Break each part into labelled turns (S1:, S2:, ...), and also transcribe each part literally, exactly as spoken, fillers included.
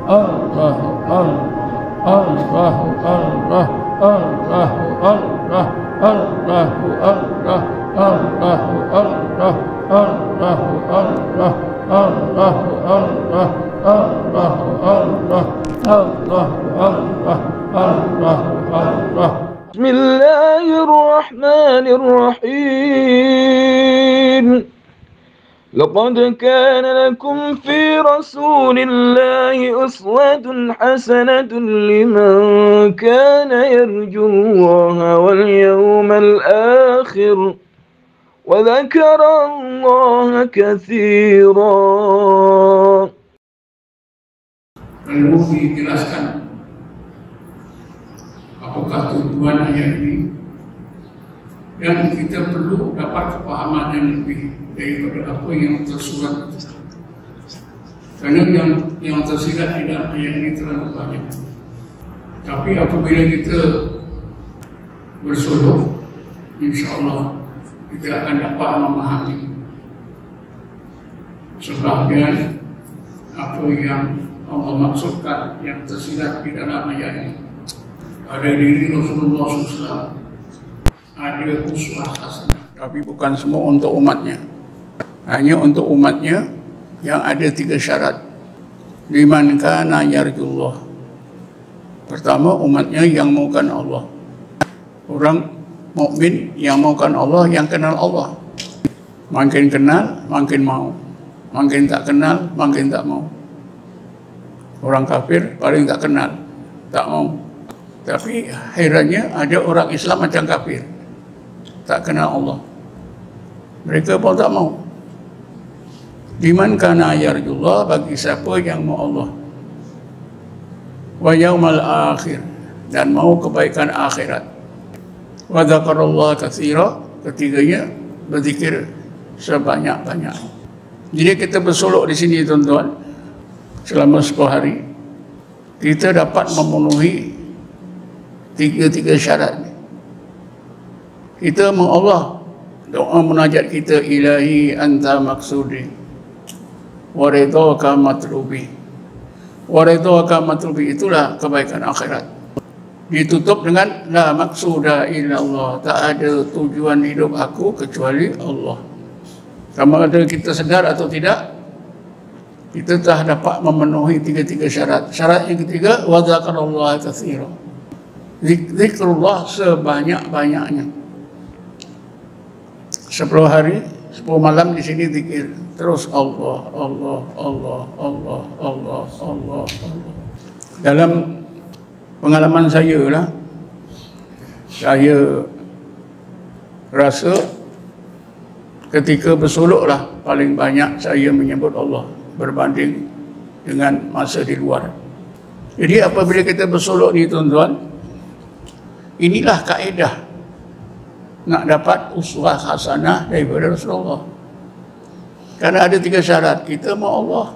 S1: Allah, Allah, Allah, Allah, Allah, Allah, Allah, Allah, Allah, Allah, Allah, Allah, Allah, Allah, Allah, Allah, Allah, Allah, Allah.
S2: Bismillahirrahmanirrahim. لقد كان لكم في رسول الله أسوة حسنة لمن كان يرجو الله واليوم الآخر وذكر الله كثيرا.
S3: Perlu dijelaskan apakah tujuan ayat ini, dan kita perlu dapat kepahaman yang lebih daripada apa yang tersurat. Karena yang yang tersirat di dalam ayat ini terlalu banyak. Tapi apabila kita bersolok, insya-Allah kita akan dapat memahami sebahagian apa yang Allah maksudkan yang tersirat di dalam ayat ini. Pada diri Rasulullah shallallahu alaihi wasallam ada uswah hasanah, tapi bukan semua untuk umatnya. Hanya untuk umatnya yang ada tiga syarat. Liman kana yarjullah. Pertama, umatnya yang maukan Allah. Orang mukmin yang maukan Allah, yang kenal Allah. Makin kenal, makin mau. Makin tak kenal, makin tak mau. Orang kafir paling tak kenal, tak mau. Tapi herannya ada orang Islam macam kafir, tak kenal Allah. Mereka pun tak mau. Liman kana yarjullah, bagi siapa yang mau Allah. Wa yaumal akhir, dan mau kebaikan akhirat. Wa dzakarallaha katsira, ketiganya berzikir sebanyak-banyak. Jadi kita bersolok di sini tuan-tuan, selama sepuluh hari kita dapat memenuhi tiga-tiga syarat. Kita mau Allah, doa munajat kita, ilahi anta maksudi wa ridhaka matlubi. Wa ridhaka matlubi, itulah kebaikan akhirat. Ditutup dengan la maksuda illallah, tak ada tujuan hidup aku kecuali Allah. Sama ada kita sedar atau tidak, kita telah dapat memenuhi tiga-tiga syarat. Syarat yang ketiga, wa dzakarallaha katsira. Zikrullah sebanyak-banyaknya. Sepuluh hari, sepuluh malam di sini zikir terus Allah, Allah, Allah, Allah, Allah, Allah, Allah. Dalam pengalaman saya lah, saya rasa ketika bersolok lah paling banyak saya menyebut Allah berbanding dengan masa di luar. Jadi apabila kita bersolok ni tuan-tuan, inilah kaedah nak dapat uswah hasanah daripada Rasulullah. Karena ada tiga syarat. Kita mau Allah,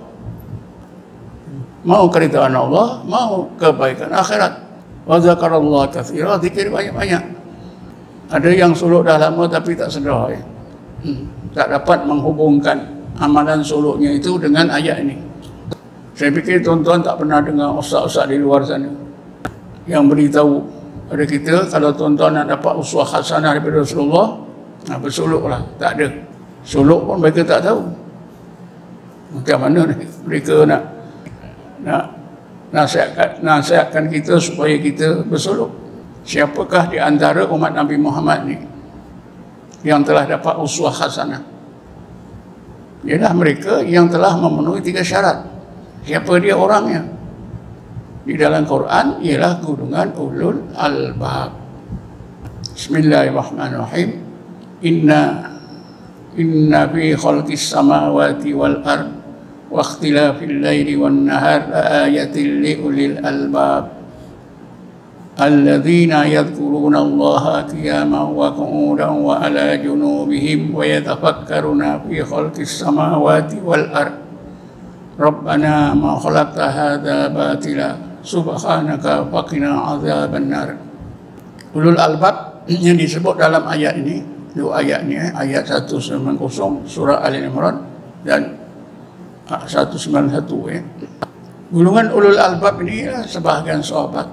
S3: mau keridhaan Allah, mau kebaikan akhirat. Wa dzakarallaha katsira, zikir banyak-banyak. Ada yang solok dah lama tapi tak sedar, ya. hmm. tak dapat menghubungkan amalan soloknya itu dengan ayat ini. Saya fikir tuan-tuan tak pernah dengar ustaz-ustaz di luar sana yang beritahu pada kita, kalau tuan-tuan nak dapat uswah hasanah daripada Rasulullah, nah bersoloklah. Tak ada. Solok pun mereka tak tahu macam mana mereka nak nak nasihatkan, nasihatkan kita supaya kita bersolok. Siapakah di antara umat Nabi Muhammad ni yang telah dapat uswah hasanah? Ialah mereka yang telah memenuhi tiga syarat. Siapa dia orangnya? Di dalam Quran ialah golongan ulul albab. Bismillahirrahmanirrahim. Inna inna fi khalqis samawati wal ard wa ikhtilafil laili wan nahar laayatil liulil albab alladzina yadhkuruna Allaha qiyaman wa qu'udan wa ala junubihim wa yatafakkaruna fi khalqis samawati wal ard Rabbana ma khalaqta hadza batila subhanaka faqina azaban nar. Ulul albab yang disebut dalam ayat ini, dua ayat ni, eh, ayat seratus sembilan puluh surah Ali Imran dan seratus sembilan puluh satu, eh. Golongan ulul albab ini ya, sebahagian sahabat.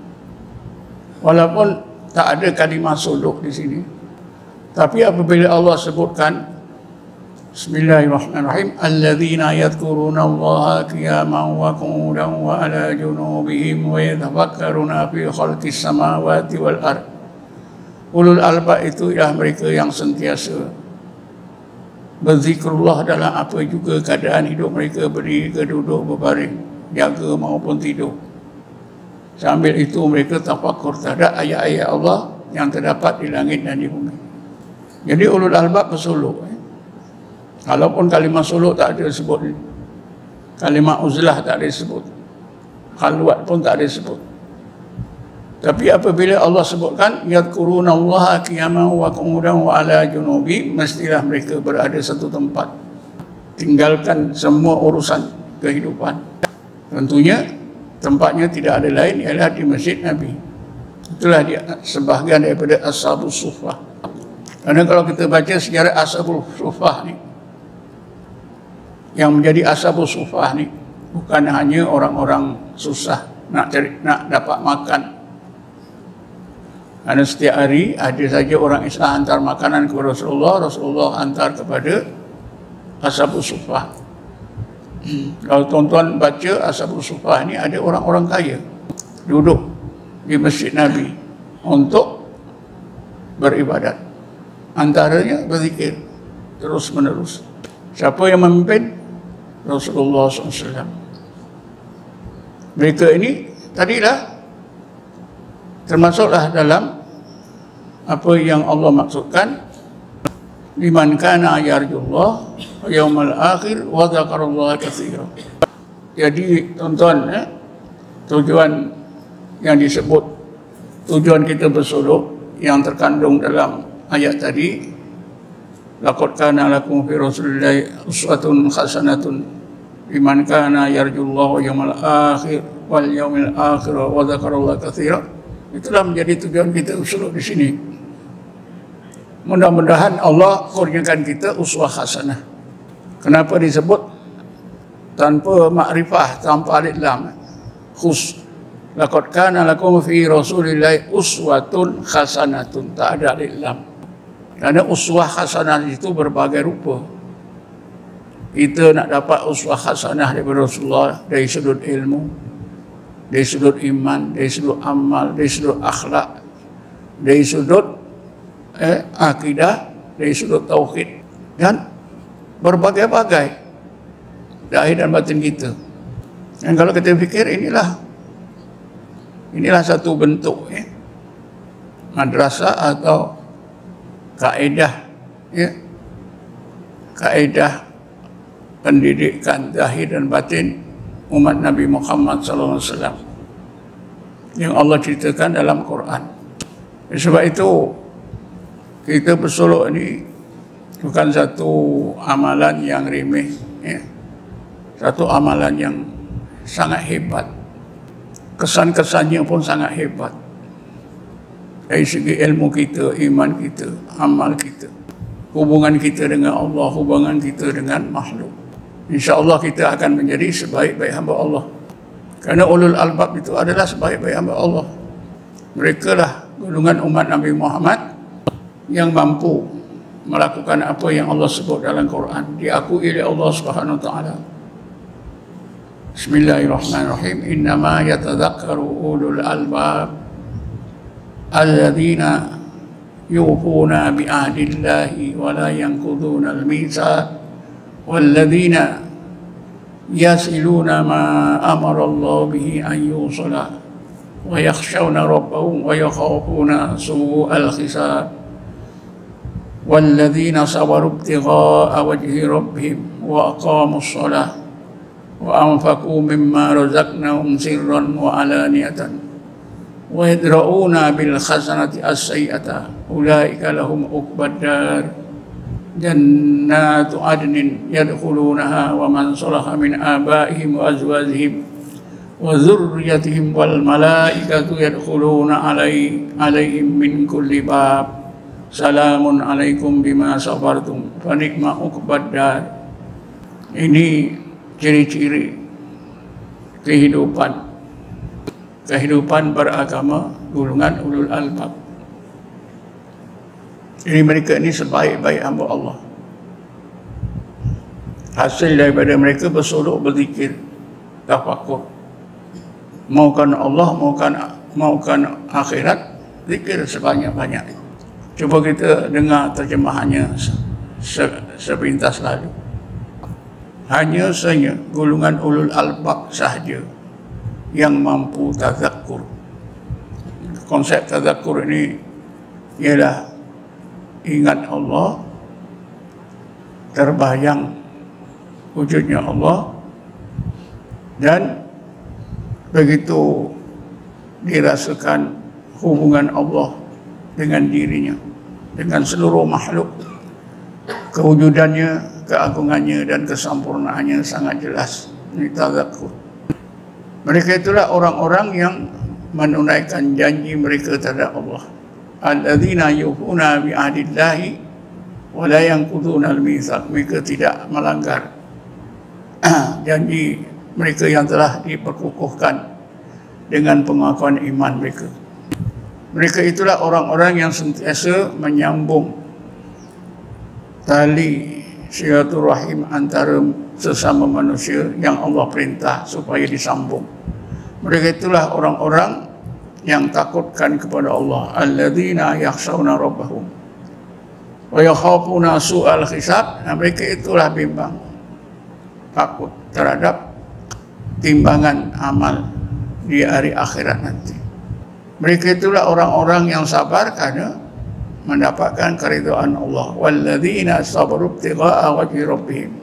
S3: Walaupun tak ada kalimah suluk di sini, tapi apabila Allah sebutkan Bismillahirrahmanirrahim, alladzina yadhkuruna Allaha qiyaman wa qu'udan wa 'ala junubihim wa yatafakkaruna fi khalqis samawati wal ard. Ulul albab itu ialah mereka yang sentiasa berzikrullah dalam apa juga keadaan hidup mereka, berdiri ke duduk, berbaring, jaga maupun tidur. Sambil itu mereka tafakkur terhadap ayat-ayat Allah yang terdapat di langit dan di bumi. Jadi ulul albab bersuluk. Eh? Kalaupun kalimah suluk tak ada sebut, kalimah uzlah tak ada sebut, khalwat pun tak ada sebut. Tapi apabila Allah sebutkan yadhkuruna Allaha qiyaman wa qu'udan wa 'ala junubi, mestilah mereka berada satu tempat, tinggalkan semua urusan kehidupan. Tentunya tempatnya tidak ada lain ialah di Masjid Nabi. Itulah dia sebahagian daripada Ashabus Suffah. Karena kalau kita baca sejarah Ashabus Suffah ni, yang menjadi Ashabus Suffah ni bukan hanya orang-orang susah nak cari, nak dapat makan. Karena setiap hari ada saja orang Islam hantar makanan kepada Rasulullah, Rasulullah hantar kepada Ashabus Suffah. Hmm. Kalau tuan-tuan baca Ashabus Suffah ni, ada orang-orang kaya duduk di Masjid Nabi untuk beribadat. Antaranya berzikir terus menerus. Siapa yang memimpin? Rasulullah sallallahu alaihi wasallam. Mereka ini tadilah termasuklah dalam apa yang Allah maksudkan, liman kana yarjullah yaumal akhir wa dzakarallaha katsiran. Jadi tuan-tuan, eh, tujuan yang disebut, tujuan kita bersuluk yang terkandung dalam ayat tadi, laqad kana lakum fi rasulillahi uswatun hasanatun liman kana yarjullaha yaumal akhir wal yaumil akhir wa dzakarallaha katsiran. Itulah menjadi tujuan kita usul di sini. Mudah-mudahan Allah kurniakan kita uswah hasanah. Kenapa disebut tanpa makrifah, tanpa alif lam? Khus. Laqad kana lakum fi rasulillahi uswatun hasanatun, tak ada alif lam. Karena uswah hasanah itu berbagai rupa. Kita nak dapat uswah hasanah daripada Rasulullah dari sudut ilmu, dari sudut iman, dari sudut amal, dari sudut akhlak, dari sudut eh, akidah, dari sudut tauhid, dan berbagai-bagai zahir dan batin kita. Dan kalau kita fikir, inilah inilah satu bentuk eh, madrasah atau kaedah, ya, kaedah pendidikan zahir dan batin umat Nabi Muhammad sallallahu alaihi wasallam yang Allah ceritakan dalam Quran. Sebab itu kita bersuluk ini bukan satu amalan yang remeh, ya. Satu amalan yang sangat hebat. Kesan-kesannya pun sangat hebat. Dari segi ilmu kita, iman kita, amal kita, hubungan kita dengan Allah, hubungan kita dengan makhluk. InsyaAllah kita akan menjadi sebaik-baik hamba Allah. Kerana ulul albab itu adalah sebaik-baik hamba Allah. Mereka lah golongan umat Nabi Muhammad yang mampu melakukan apa yang Allah sebut dalam Quran, diakui oleh Allah Subhanahu wa taala. Bismillahirrahmanirrahim. Innama yatadzakkaru ulul albab alladzina yufuna bi ahdillahi wa la yanquduna al-mitsaq والذين يصلون ما أمر الله به أن يوصل ويخشون ربهم ويخافون سوء الحساب والذين صبروا ابتغاء وجه ربهم وأقاموا الصلاة وأنفقوا مما رزقناهم سرا وعلانية ويدرؤون بالحسنة السيئة أولئك لهم عقبى الدار جنات عدن يدخلونها ومن صلح من آبائهم وأزواجهم وذريتهم والملائكة يدخلون علي عليهم من كل باب سلام عليكم بما صبرتم فنعم عقبى الدار. Ini ciri-ciri kehidupan kehidupan beragama golongan ulul albab. Ini mereka ini sebaik-baik hamba Allah. Hasil daripada mereka bersolok, berzikir, tafakur. Maukan Allah, maukan maukan akhirat, zikir sebanyak-banyak. Cuba kita dengar terjemahannya se sepintas lalu. Hanya saja golongan ulul albab sahaja yang mampu tazakkur. Konsep tazakkur ini ialah ingat Allah, terbayang wujudnya Allah, dan begitu dirasakan hubungan Allah dengan dirinya, dengan seluruh makhluk, kewujudannya, keagungannya dan kesempurnaannya sangat jelas. Ini tazakkur. Mereka itulah orang-orang yang menunaikan janji mereka terhadap Allah. Alladzina yufuna bi ahdillahi wa la yanquduna al-mitsaq. Mereka tidak melanggar janji mereka yang telah diperkukuhkan dengan pengakuan iman mereka. Mereka itulah orang-orang yang sentiasa menyambung tali silaturahim antara sesama manusia yang Allah perintah supaya disambung. Mereka itulah orang-orang yang takutkan kepada Allah. Alladzina yakhshawna rabbahum wa yakhafuna su'al hisab. Nah, mereka itulah bimbang, takut terhadap timbangan amal di hari akhirat nanti. Mereka itulah orang-orang yang sabar karena mendapatkan keridhaan Allah. Walladzina sabaru ibtigha'a wajhi rabbihim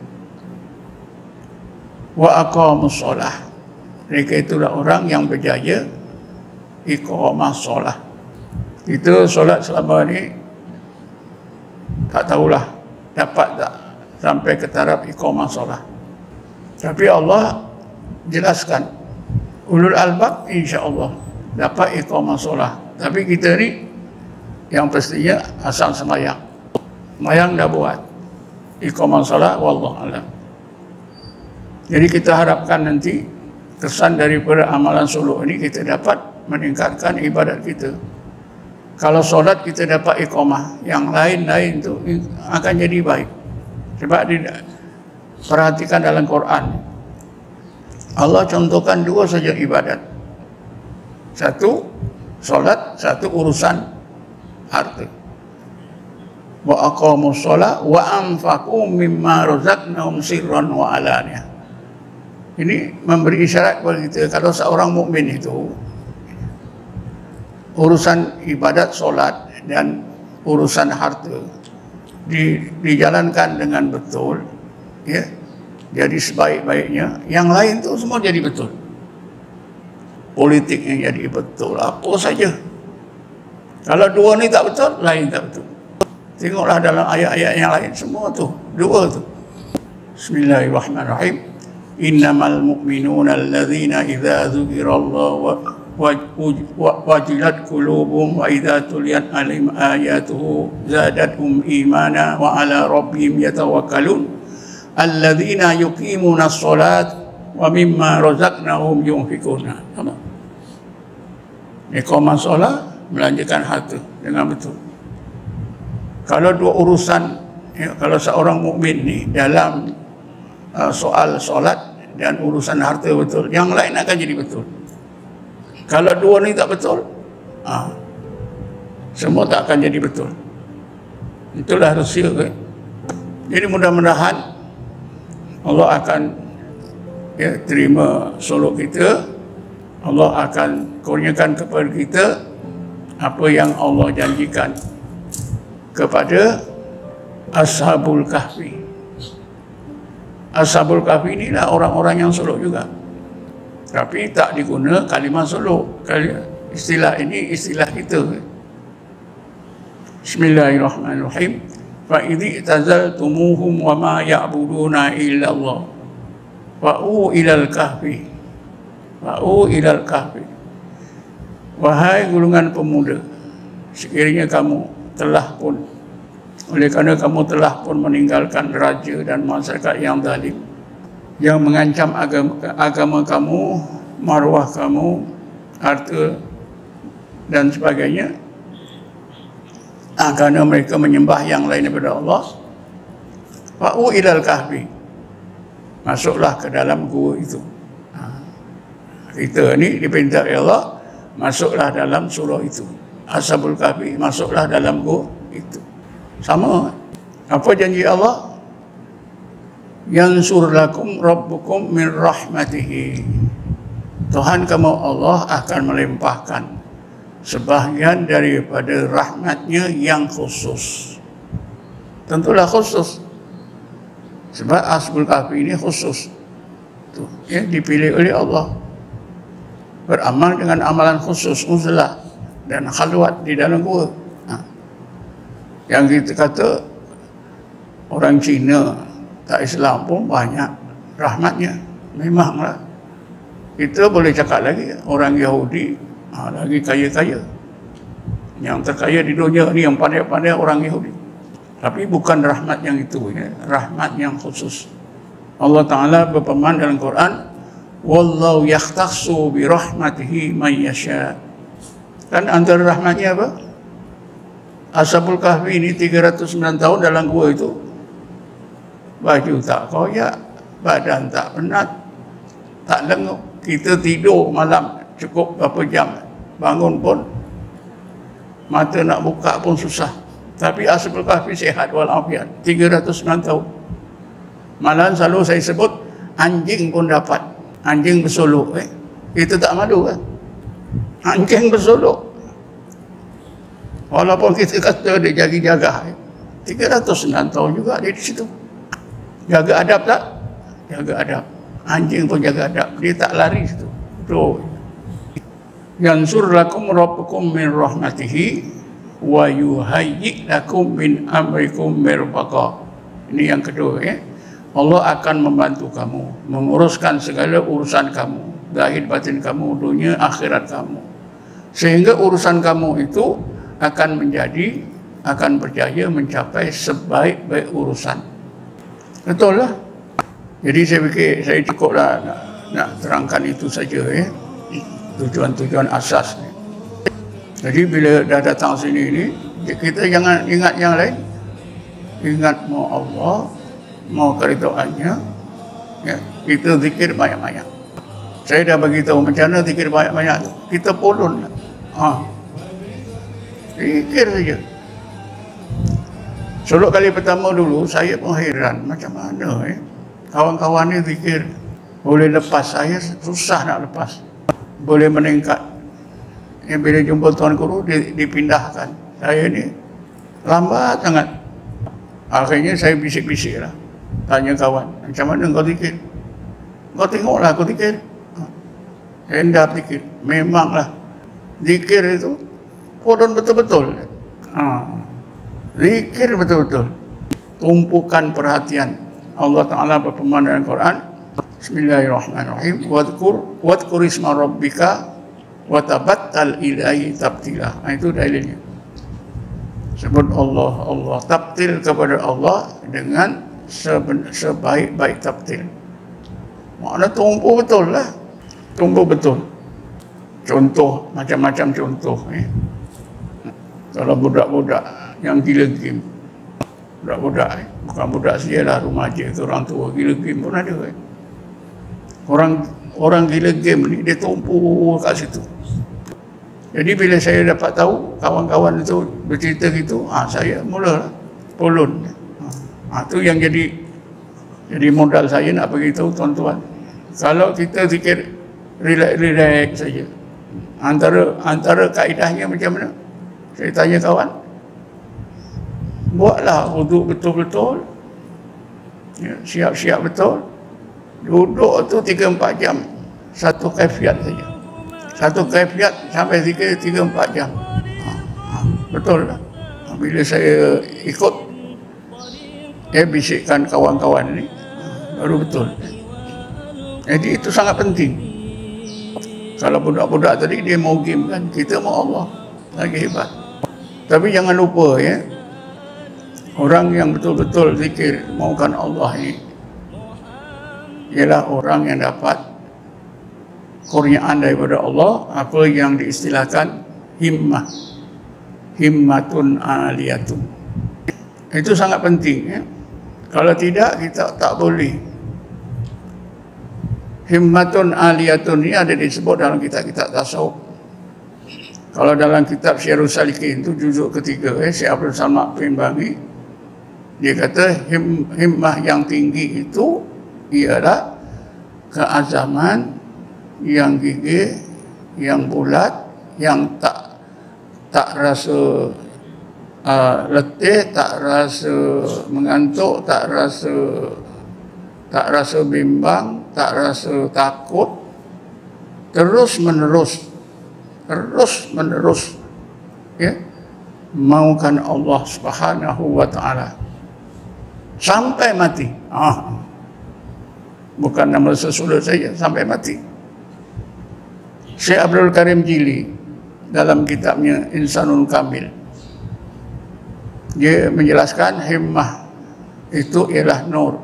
S3: wa aqamus shalah. Mereka itulah orang yang berjaya iqamah solah. Itu solat selama ni tak tahulah dapat tak sampai ke taraf iqamah solah. Tapi Allah jelaskan ulul albab insya-Allah dapat iqamah solah. Tapi kita ni yang pastinya asal semayang. Semayang dah buat iqamah solah, wallahu alam. Jadi kita harapkan nanti kesan daripada amalan suluk ini kita dapat meningkatkan ibadat kita. Kalau solat kita dapat iqamah, yang lain-lain tu akan jadi baik. Sebab perhatikan dalam Quran, Allah contohkan dua saja ibadat. Satu solat, satu urusan harta. Wa aqamus shalah wa anfaqu mimma razaqnahum sirran wa alaniyah. Ini memberi isyarat kepada kita kalau seorang mukmin itu urusan ibadat solat dan urusan harta di, dijalankan dengan betul, ya, jadi sebaik-baiknya. Yang lain tu semua jadi betul. Politiknya jadi betul, apa saja. Kalau dua ni tak betul, lain tak betul. Tengoklah dalam ayat-ayat yang lain semua tu dua tu. Bismillahirrahmanirrahim. Innamal mu'minuna alladzina idza dzukirallahu wa wajilat qulubuhum wa idza tuliyat alaihim ayatuhu zadatuhum imana wa ala rabbihim yatawakkalun alladzina yuqimuna as-salat wa mimma razaqnahum yunfikuna. Iqamah solat, melanjutkan harta dengan betul. Kalau dua urusan, ya, kalau seorang mukmin ni dalam uh, soal solat dan urusan harta betul, yang lain akan jadi betul. Kalau dua ni tak betul, ah, semua tak akan jadi betul. Itulah rahsia, kan? Jadi mudah-mudahan Allah akan, ya, terima suluk kita. Allah akan kurniakan kepada kita apa yang Allah janjikan kepada Ashabul Kahfi. Ashabul Kahfi inilah orang-orang yang suluk juga, tapi tak diguna kalimah suluk. Istilah ini istilah kita. Bismillahirrahmanirrahim. Fa idzi tazaltumuhum wa ma ya'buduna illa Allah fa'u ilal kahfi fa'u ilal kahfi. Wahai golongan pemuda, sekiranya kamu telah pun, oleh kerana kamu telah pun meninggalkan raja dan masyarakat yang zalim, yang mengancam agama, agama kamu, maruah kamu, harta dan sebagainya, kerana mereka menyembah yang lain daripada Allah. Fa'u ilal kahfi, masuklah ke dalam gua itu. Kita ni diperintah oleh Allah, masuklah dalam surau itu. Ashabul kahfi, masuklah dalam gua itu. Sama. Apa janji Allah? Yansur lakum rabbukum min rahmatihi. Tuhan kamu Allah akan melimpahkan sebahagian daripada rahmatnya yang khusus. Tentulah khusus. Sebab Ashabul Kahfi ini khusus. Tuh, ya, dipilih oleh Allah. Beramal dengan amalan khusus, uzlah dan khalwat di dalam gua. Nah, yang kita kata orang Cina tak Islam pun banyak rahmatnya. Memanglah. Kita boleh cakap lagi orang Yahudi ha, lagi kaya-kaya. Yang terkaya di dunia ni yang pandai-pandai orang Yahudi. Tapi bukan rahmat yang itu, ya. Rahmat yang khusus. Allah Ta'ala berfirman dalam Quran, Wallahu yakhtassu bi rahmatihi man yasha. Kan antara rahmatnya apa? Ashabul Kahfi ini tiga ratus sembilan tahun dalam gua itu, baju tak koyak, badan tak penat, tak lenguk. Kita tidur malam cukup berapa jam, bangun pun mata nak buka pun susah. Tapi Ashabul Kahfi sihat walafiat, tiga ratus sembilan tahun. Malahan selalu saya sebut, anjing pun dapat. Anjing bersolok, eh? Kita tak malu kan? Anjing bersolok. Walaupun kita kata dia jaga-jaga, eh? tiga ratus sembilan tahun juga dia di situ. Jaga adab tak? Jaga adab. Anjing pun jaga adab. Dia tak lari situ. Tuh. Yansur lakum rabbukum min rahmatihi wa yuhayyi lakum min amrikum mirfaqa. Ini yang kedua, ya. Allah akan membantu kamu menguruskan segala urusan kamu, zahir batin kamu, dunia akhirat kamu, sehingga urusan kamu itu akan menjadi, akan berjaya mencapai sebaik-baik urusan. Betul lah. Jadi saya fikir saya cukuplah nak, nak terangkan itu saja, ya. Tujuan-tujuan asas ni. Jadi bila dah datang sini ni, kita jangan ingat yang lain. Ingat mau Allah, mau keridoannya, ya, kita zikir banyak-banyak. Saya dah bagi tahu macam mana zikir banyak-banyak tu. Kita pulun. Ha. Zikir saja. Suluk kali pertama dulu, saya pun heran macam mana, eh. Kawan-kawan ni zikir boleh lepas, saya susah nak lepas. Boleh meningkat. Ya, bila jumpa Tuan Guru dipindahkan. Saya ni lambat sangat. Akhirnya saya bisik-bisik lah. Tanya kawan, macam mana kau zikir? Kau tengoklah aku zikir. Hendak zikir. Memanglah. Zikir itu kodon betul-betul. Ha. Zikir betul-betul. Tumpukan perhatian. Allah Ta'ala berfirman dalam Quran, Bismillahirrahmanirrahim. Wadkur, wadkur isma rabbika wa tabattal ilaihi tabtila. Nah, itu dalilnya. Sebut Allah, Allah. Tabtil kepada Allah dengan sebaik-baik tabtil. Makna tumpu betul lah. Tumpu betul. Contoh, macam-macam contoh. Eh. Kalau budak-budak yang gila game. Budak-budak, eh. bukan budak saja lah, remaja itu orang tua. Gila game pun ada. Eh. Orang orang gila game ni, dia tumpu kat situ. Jadi bila saya dapat tahu kawan-kawan itu bercerita gitu, ah saya mula pulun. Ah tu yang jadi jadi modal saya nak beritahu tuan-tuan. Kalau kita zikir relax-relax saja. Antara antara kaedahnya macam mana? Saya tanya kawan. Buatlah wuduk betul-betul. Ya, siap-siap betul. Duduk tu tiga empat jam. Satu kaifiat saja. Satu kaifiat sampai zikir tiga empat jam. Ha, ha, betul lah. Bila saya ikut, saya bisikkan kawan-kawan ni, baru betul. Jadi itu sangat penting. Kalau budak-budak tadi dia mau game kan, kita mau Allah. Lagi hebat. Tapi jangan lupa, ya, orang yang betul-betul zikir maukan Allah ni, ialah orang yang dapat kurniaan daripada Allah, apa yang diistilahkan himmah, himmatun aliyatun. Itu sangat penting, ya. Kalau tidak, kita tak boleh. Himmatun aliyatun ini ada disebut dalam kitab-kitab tasawuf. Kalau dalam kitab Syarhus Salikin itu juzuk ketiga, eh, Syekh Abdul Samad Pembangi, dia kata him, himmah yang tinggi itu ialah keazaman yang gigih, yang bulat, yang tak tak rasa uh, letih, tak rasa mengantuk, tak rasa tak rasa bimbang, tak rasa takut, terus menerus terus menerus, ya, maukan Allah Subhanahu wa taala sampai mati. Ah, bukan nama sesudah saja, sampai mati. Syekh Abdul Karim Jili dalam kitabnya Insanul Kamil, dia menjelaskan himmah itu ialah nur.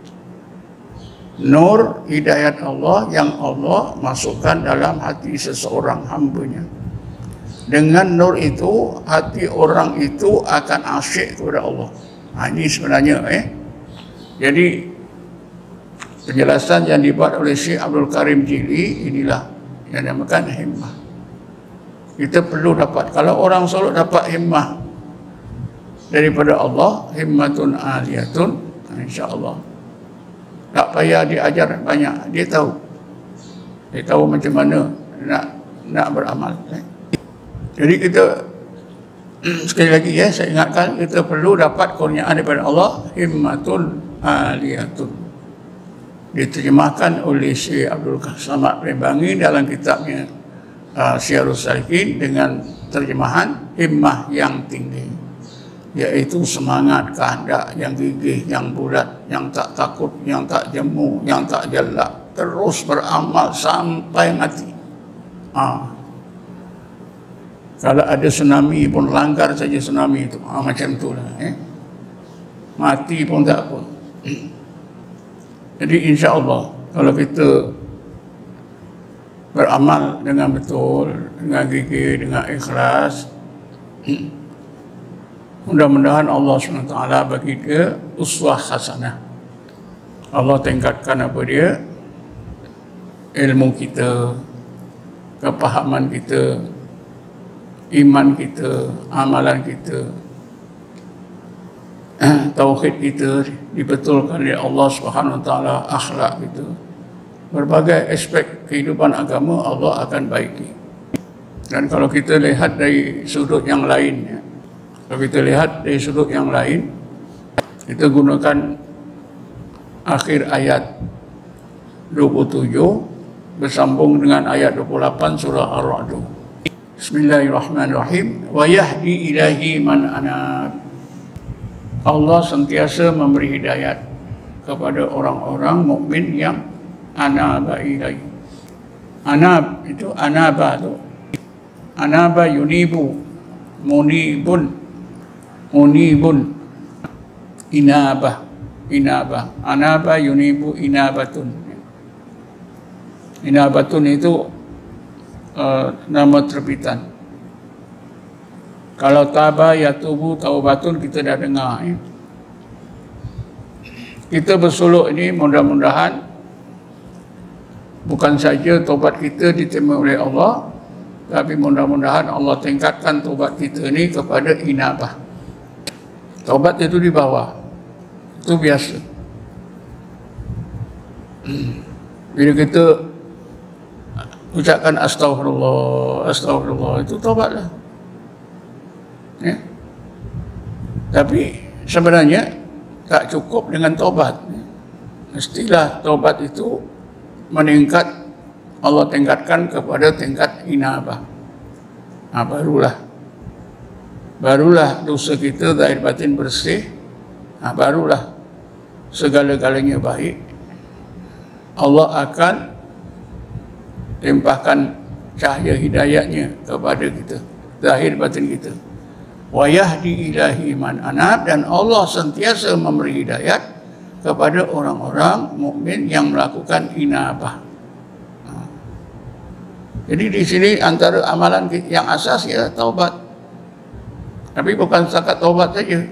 S3: Nur hidayat Allah yang Allah masukkan dalam hati seseorang hambanya. Dengan nur itu, hati orang itu akan asyik kepada Allah. Nah, ini sebenarnya, eh. Jadi, penjelasan yang dibuat oleh Syekh Abdul Karim Jili, inilah yang dinamakan himmah. Kita perlu dapat. Kalau orang selalu dapat himmah daripada Allah, himmatun aliyatun, insya-Allah tak payah diajar banyak, dia tahu. Dia tahu macam mana nak nak beramal. Jadi kita sekali lagi, ya, saya ingatkan, kita perlu dapat kurniaan daripada Allah, himmatun aliyatun. Diterjemahkan oleh Syekh Abdul Samad Pembangi dalam kitabnya uh, Syarhus Salikin dengan terjemahan himmah yang tinggi, yaitu semangat, kehendak yang gigih, yang bulat, yang tak takut, yang tak jemu, yang tak jelak, terus beramal sampai mati. Ah. Kalau ada tsunami pun langgar saja tsunami itu, ah, macam itulah, eh. Mati pun tak apa. Jadi insya Allah kalau kita beramal dengan betul, dengan gigih, dengan ikhlas, mudah-mudahan Allah subhanahu wa taala bagi dia uswah hasanah. Allah tingkatkan apa dia? Ilmu kita, kepahaman kita, iman kita, amalan kita, tauhid kita dibetulkan oleh Allah subhanahu wa taala, akhlak kita. Berbagai aspek kehidupan agama Allah akan baiki. Dan kalau kita lihat dari sudut yang lainnya, kalau kita lihat dari sudut yang lain, kita gunakan akhir ayat dua puluh tujuh bersambung dengan ayat dua puluh lapan surah Ar-Ra'd. Bismillahirrahmanirrahim. Wa yahdi ilahi man anab. Allah sentiasa memberi hidayat kepada orang-orang mukmin yang anaba ilahi. Anab itu anaba itu. Anaba yunibu, munibun, munibun, inabah, inabah, anaba yunibu inabatun. Inabatun itu uh, nama terbitan. Kalau taba yatubu taubatun kita dah dengar, ya. Kita bersuluk ini mudah-mudahan bukan saja taubat kita diterima oleh Allah, tapi mudah-mudahan Allah tingkatkan taubat kita ini kepada inabah. Taubat itu di bawah, itu biasa. Bila kita ucapkan astagfirullah, astagfirullah, itu taubatlah, ya. Tapi sebenarnya tak cukup dengan taubat. Mestilah taubat itu meningkat, Allah tingkatkan kepada tingkat inabah. Nah, barulah barulah dosa kita zahir batin bersih. Nah, barulah segala-galanya baik. Allah akan limpahkan cahaya hidayatnya kepada kita, zahir batin kita. Wa yahdi ilahi man anab, dan Allah sentiasa memberi hidayat kepada orang-orang mukmin yang melakukan inabah. Jadi di sini antara amalan yang asas ya taubat. Tapi bukan setakat taubat saja.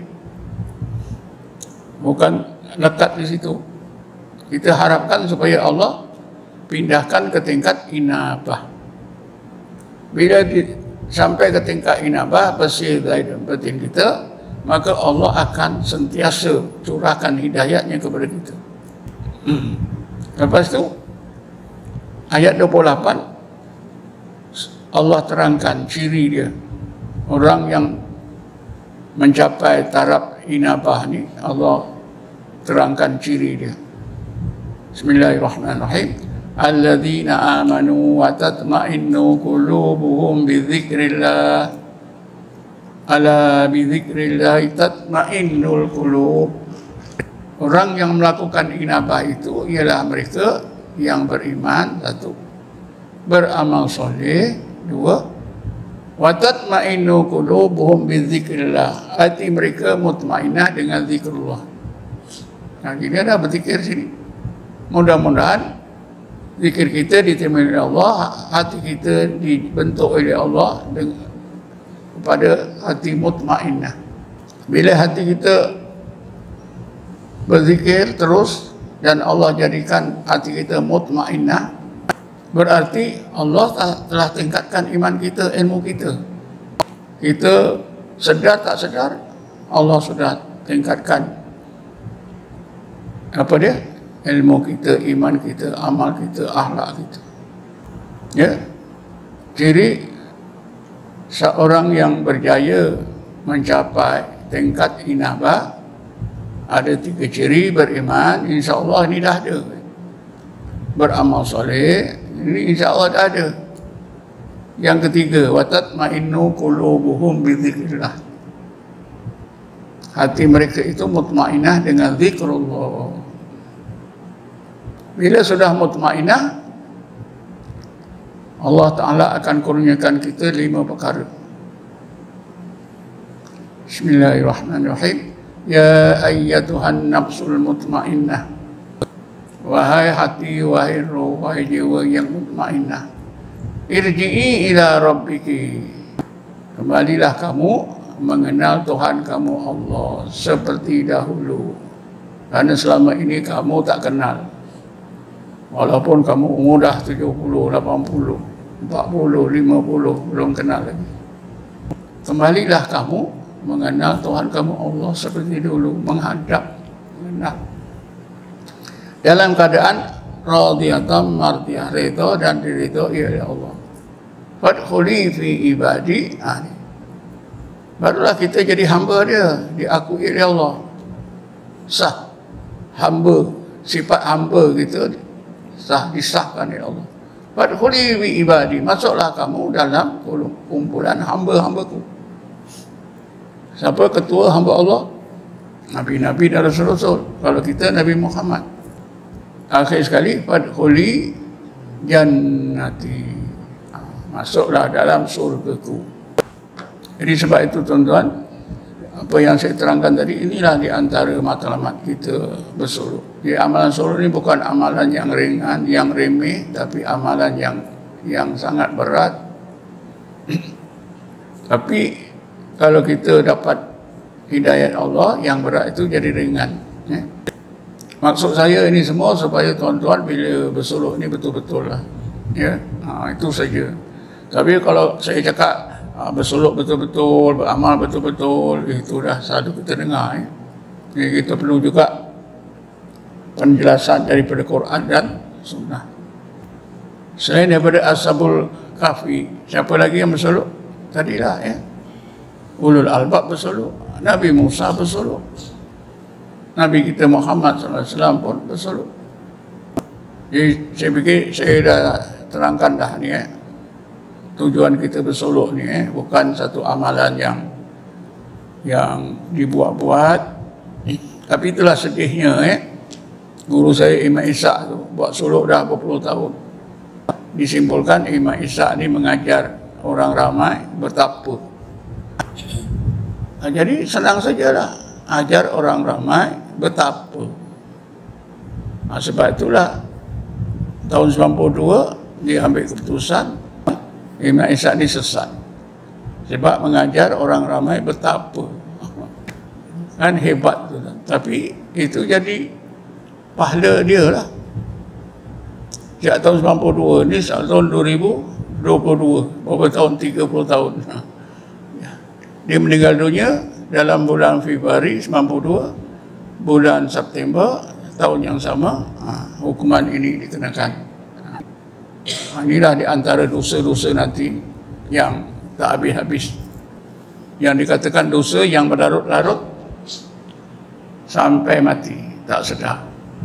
S3: Bukan lekat di situ. Kita harapkan supaya Allah pindahkan ke tingkat inabah. Bila di, sampai ke tingkat inabah, bersih zahir dan batin kita, maka Allah akan sentiasa curahkan hidayatnya kepada kita. Hmm. Lepas itu, ayat dua puluh lapan, Allah terangkan ciri dia. Orang yang mencapai taraf inabah ni, Allah terangkan ciri dia. Bismillahirrahmanirrahim. Alladzina amanu wa tatma'innu qulubuhum bi dzikrillah. Ala bi dzikrillah tatma'innul qulub. Orang yang melakukan inabah itu ialah mereka yang beriman, satu, beramal soleh, dua, wa tatma'innu qulubuhum bi dzikrillah. Hati mereka mutmainnah dengan zikrullah. Nah, ini ada berzikir sini. Mudah-mudahan zikir kita diterima oleh Allah, hati kita dibentuk oleh Allah dengan, kepada hati mutmainnah. Bila hati kita berzikir terus dan Allah jadikan hati kita mutmainnah, berarti Allah telah tingkatkan iman kita, ilmu kita. Kita sedar tak sedar, Allah sudah tingkatkan apa dia? Ilmu kita, iman kita, amal kita, akhlak kita. Ya. Ciri seorang yang berjaya mencapai tingkat inabah ada tiga ciri: beriman, insya-Allah ini dah ada. Beramal soleh, ini insya-Allah dah ada. Yang ketiga, wa tatma'innu qulubuhum bi dzikrillah. Hati mereka itu mutmainnah dengan zikrullah. Bila sudah mutmainnah, Allah Ta'ala akan kurniakan kita lima perkara. Bismillahirrahmanirrahim. Ya ayyatuhan nafsul mutmainnah. Wahai hati, wahai roh, wahai jiwa yang mutmainnah, irji'i ila rabbiki. Kembalilah kamu mengenal Tuhan kamu Allah seperti dahulu. Karena selama ini kamu tak kenal. Walaupun kamu umur dah tujuh puluh, lapan puluh, empat puluh, lima puluh, belum kenal lagi. Kembalilah kamu mengenal Tuhan kamu Allah seperti dulu, menghadap, mengenal. Dalam keadaan radiyatan mardiyah, redha dan diridhoi oleh Allah. Fadkhuli fi ibadi. Ah, barulah kita jadi hamba dia, diakui oleh Allah. Sah hamba, sifat hamba kita sah disahkan oleh Allah. Fadkhuli fi ibadi, masuklah kamu dalam kumpulan hamba-hambaku. Siapa ketua hamba Allah? Nabi-nabi dan rasul-rasul. Kalau kita Nabi Muhammad. Akhir sekali, fadkhuli jannati, masuklah dalam surgaku. Jadi sebab itu tuan-tuan, apa yang saya terangkan tadi, inilah di antara matlamat kita bersuluk. Jadi amalan suluk ini bukan amalan yang ringan, yang remeh, tapi amalan yang yang sangat berat. Tapi kalau kita dapat hidayat Allah, yang berat itu jadi ringan. Ya. Maksud saya ini semua supaya tuan-tuan bila bersuluk ini betul-betul lah. Ya, ha, itu saja. Tapi kalau saya cakap ha, bersuluk betul-betul, beramal betul-betul, itu dah satu kita dengar. Ya. Jadi kita perlu juga penjelasan daripada Quran dan Sunnah. Selain daripada Ashabul Kahfi, siapa lagi yang bersuluk? Tadilah ya. Ulul Albab bersuluk, Nabi Musa bersuluk, Nabi kita Muhammad sallallahu alaihi wasallam pun bersuluk. Jadi saya fikir saya dah terangkan dah ni eh. Tujuan kita bersuluk ni eh, bukan satu amalan yang yang dibuat-buat. Tapi itulah sedihnya eh. Guru saya Imam Ishaq tu buat suluk dah berpuluh tahun. Disimpulkan Imam Ishaq ni mengajar orang ramai bertapa. Nah, jadi senang sajalah ajar orang ramai betapa. Ha, sebab itulah tahun sembilan puluh dua dia ambil keputusan Imam Ishaq ni sesat. Sebab mengajar orang ramai betapa. Kan hebat tu. Tapi itu jadi pahala dia lah. Sejak tahun sembilan puluh dua ni tahun dua ribu dua puluh dua, berapa tahun, tiga puluh tahun. Dia meninggal dunia dalam bulan Februari sembilan puluh dua, bulan September tahun yang sama, hukuman ini dikenakan. Inilah di antara dosa-dosa nanti yang tak habis-habis. Yang dikatakan dosa yang berlarut-larut sampai mati, tak sedar.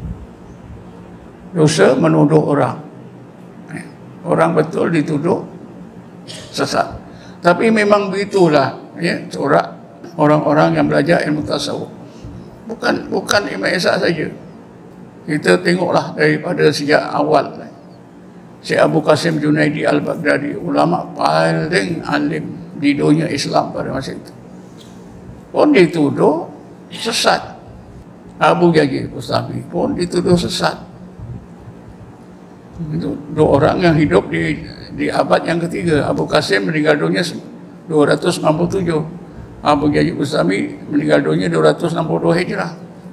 S3: Dosa menuduh orang. Orang betul dituduh sesat. Tapi memang begitulah ya, corak orang-orang yang belajar ilmu tasawuf. Bukan bukan Imam Ishaq saja. Kita tengoklah daripada sejak awal. Syekh Abu Qasim Junaidi Al-Baghdadi, ulama paling alim di dunia Islam pada masa itu, pun dituduh sesat. Abu Jajil Bustami pun dituduh sesat. Itu dua orang yang hidup di di abad yang ketiga. Abu Qasim meninggal dunia dua ratus sembilan puluh tujuh. Abu Jajil Bustami meninggal dunia dua ratus enam puluh dua Hijrah.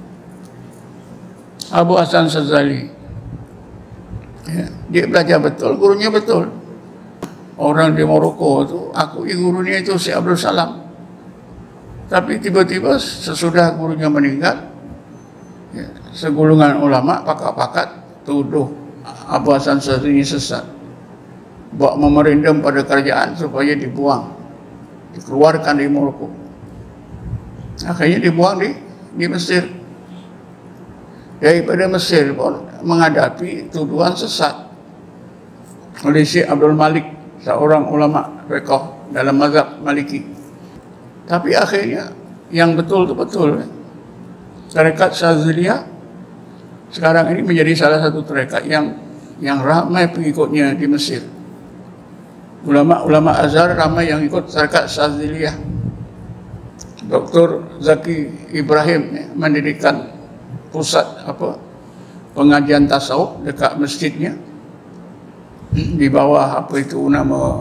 S3: Abu Hasan Sazali, ya, dia belajar betul, gurunya betul. Orang di Moroko itu, aku gurunya itu Syekh Abdul Salam. Tapi tiba-tiba sesudah gurunya meninggal, ya, segulungan ulama pakat-pakat tuduh Abu Hasan Sazali sesat, buat memerindam pada kerajaan supaya dibuang, dikeluarkan di Moroko. Akhirnya dibuang di di Mesir. Daripada Mesir pun menghadapi tuduhan sesat oleh Syekh Abdul Malik, seorang ulama fiqh dalam mazhab Maliki. Tapi akhirnya yang betul itu betul. Tarekat Syadziliyah sekarang ini menjadi salah satu tarekat yang yang ramai pengikutnya di Mesir. Ulama-ulama Azhar ramai yang ikut tarekat Syadziliyah. Doktor Zaki Ibrahim ya, mendirikan pusat apa pengajian tasawuf dekat masjidnya, di bawah apa itu nama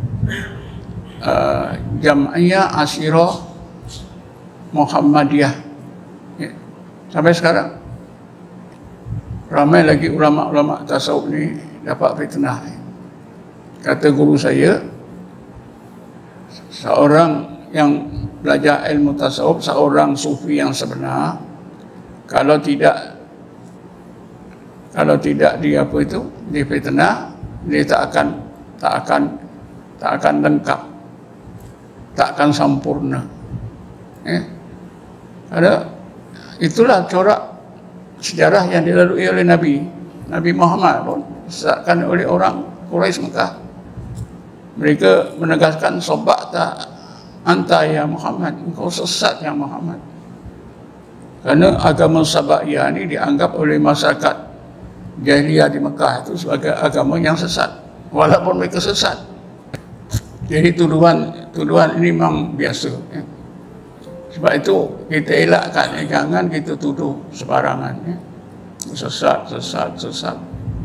S3: uh, Jam'iyah Asyirah Muhammadiyah ya. Sampai sekarang ramai lagi ulama-ulama tasawuf ni dapat fitnah. Kata guru saya, seorang yang belajar ilmu tasawuf, seorang sufi yang sebenar, kalau tidak kalau tidak dia apa itu difitnah, dia tak akan tak akan tak akan lengkap, tak akan sempurna. Eh? Ada itulah corak sejarah yang dilalui oleh Nabi Nabi Muhammad pun disesatkan oleh orang Quraisy Mekah. Mereka menegaskan sabaqta anta ya Muhammad, engkau sesat ya Muhammad. Karena agama Sabaiyah ini dianggap oleh masyarakat jahiliyah di Mekah itu sebagai agama yang sesat, walaupun mereka sesat. Jadi tuduhan tuduhan ini memang biasa. Ya. Sebab itu kita elakkan, ya, jangan kita tuduh sembarangan. Ya. Sesat, sesat, sesat.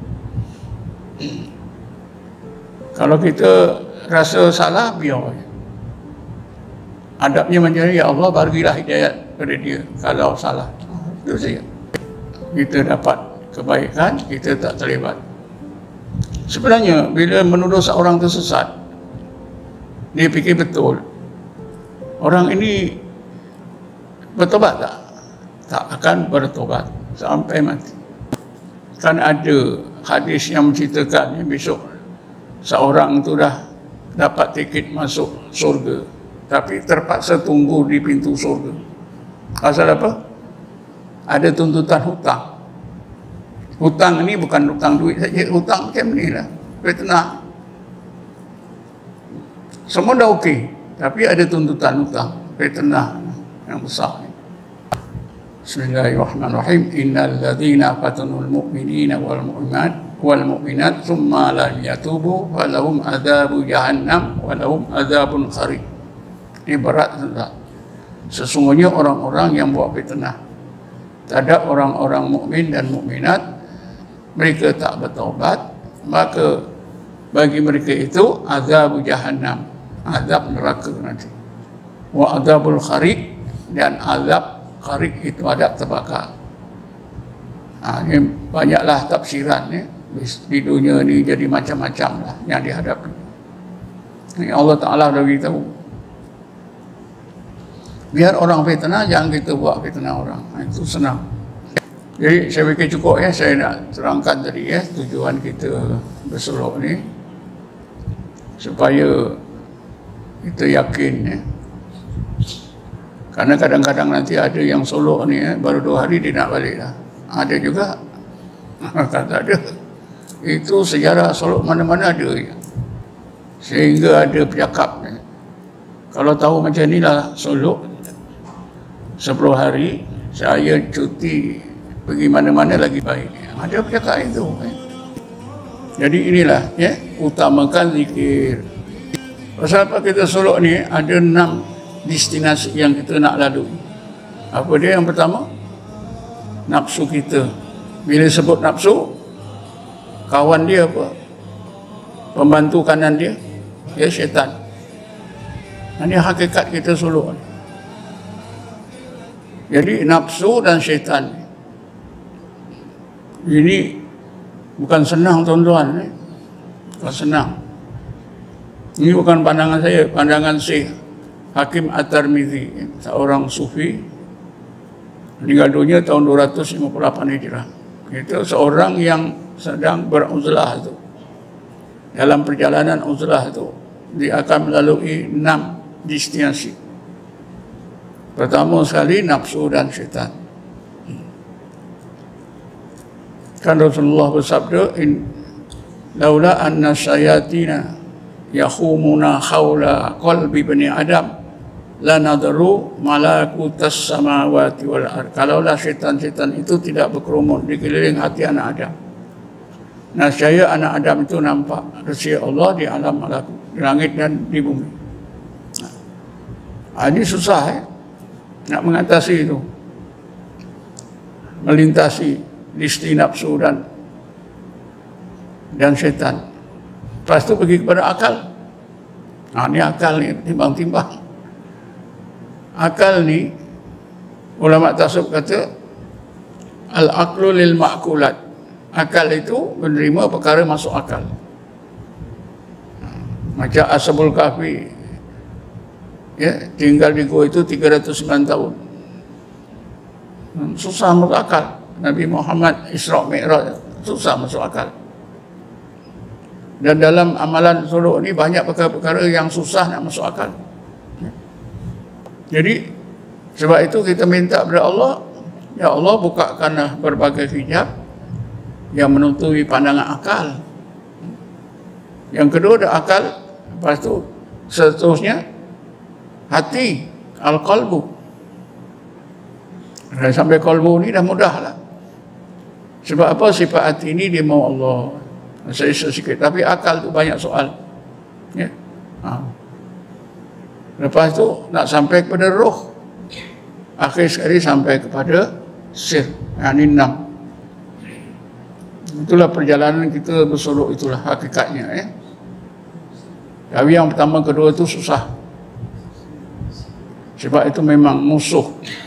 S3: Kalau kita rasa salah, biar. Adabnya menjadi, ya Allah berilah hidayat pada dia kalau salah. Itu saja. Kita dapat kebaikan, kita tak terlibat. Sebenarnya bila menuduh seorang tersesat, dia fikir betul, orang ini bertobat tak? Tak akan bertobat sampai mati. Kan ada hadis yang menceritakan, ya, besok seorang itu dah dapat tiket masuk surga, tapi terpaksa tunggu di pintu surga. Asal apa? Ada tuntutan hutang. Hutang ini bukan hutang duit saja, hutang macam ni lah, fitnah. Semua dah okey, tapi ada tuntutan hutang, fitnah yang besar. Bismillahirrahmanirrahim. Innal ladzina fatanul mu'minina wal mu'minat wal mu'minat tsumma lam yatubu falahum adzabu jahannam wa lahum adzabun kharib. Ini berat tentang sesungguhnya orang-orang yang buat fitnah terhadap orang-orang mukmin dan mukminat mereka tak bertaubat, maka bagi mereka itu azab jahannam, azab neraka nanti. Wa azabul khariq, dan azab khariq itu azab terbakar. Ha, ini banyaklah tafsiran ya. Di dunia ni jadi macam-macam lah yang dihadapi. Ini Allah Ta'ala dah beritahu. Biar orang fitnah, jangan kita buat fitnah orang. Itu senang. Jadi saya fikir cukup ya, saya nak terangkan tadi ya, tujuan kita bersolok ni supaya kita yakin ya. Karena kadang-kadang nanti ada yang solok ni ya, baru dua hari dia nak balik dah. Ada juga kata ada. Itu sejarah solok mana-mana ada ya. Sehingga ada bercakap ya. Kalau tahu macam ni lah solok sepuluh hari saya cuti pergi mana-mana lagi baik. Ada bercakap itu ya. Jadi inilah ya, utamakan zikir. Pasal apa kita solok ni ada enam destinasi yang kita nak lalui. Apa dia? Yang pertama, nafsu kita. Bila sebut nafsu, kawan dia apa? Pembantu kanan dia, ya syaitan. Ini hakikat kita solok. Jadi nafsu dan syaitan ini bukan senang tuan-tuan, eh? Bukan senang. Ini bukan pandangan saya, pandangan Syekh Hakim At-Tirmizi, seorang sufi, meninggal dunia tahun dua ratus lima puluh delapan Hijrah. Itu seorang yang sedang beruzlah itu. Dalam perjalanan uzlah itu, dia akan melalui enam destinasi. Pertama sekali nafsu dan syaitan. Kan Rasulullah bersabda, in laula anna syayatina yakhumuna khawla qalbi bani adam la nadaru malakutas samawati wal ard. Kalaulah syaitan-syaitan itu tidak berkerumun di keliling hati anak Adam, nah saya anak Adam itu nampak resi Allah di alam malakut, di langit dan di bumi. Nah, ini susah ya, nak mengatasi itu, melintasi listi nafsu dan dan syaitan. Lepas itu pergi kepada akal. Nah, ini akal ni, timbang-timbang. Akal ni, ulama tasawuf kata, al-aqlu lil ma'kulat. Akal itu menerima perkara masuk akal. Macam Ashabul Kahfi, ya, tinggal di gua itu tiga ratus sembilan tahun. Susah masuk akal. Nabi Muhammad Isra Mi'raj, susah masuk akal. Dan dalam amalan solok ni banyak perkara-perkara yang susah nak masuk akal. Jadi sebab itu kita minta kepada Allah, ya Allah bukakanlah berbagai hijab yang menutupi pandangan akal. Yang kedua ada akal, lepas itu seterusnya hati, al-qalbu. Dan sampai qalbu ni dah mudah lah. Sebab apa? Sifat hati ini dia mau Allah. Saya sedikit, tapi akal tu banyak soal. Ya. Ha. Lepas tu nak sampai kepada roh. Akhir sekali sampai kepada sir. Yang ini enam. Itulah perjalanan kita bersolok, itulah hakikatnya. Ya. Tapi yang pertama, kedua itu susah. Sebab itu memang musuh.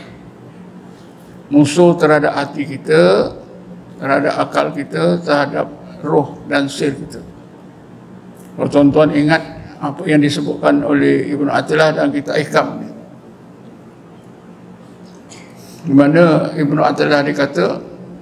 S3: Musuh terhadap hati kita, terhadap akal kita, terhadap roh dan sir kita. Kalau tuan-tuan ingat apa yang disebutkan oleh Ibnu Athilah dalam kitab Ihkam, di mana Ibnu Athilah dikata,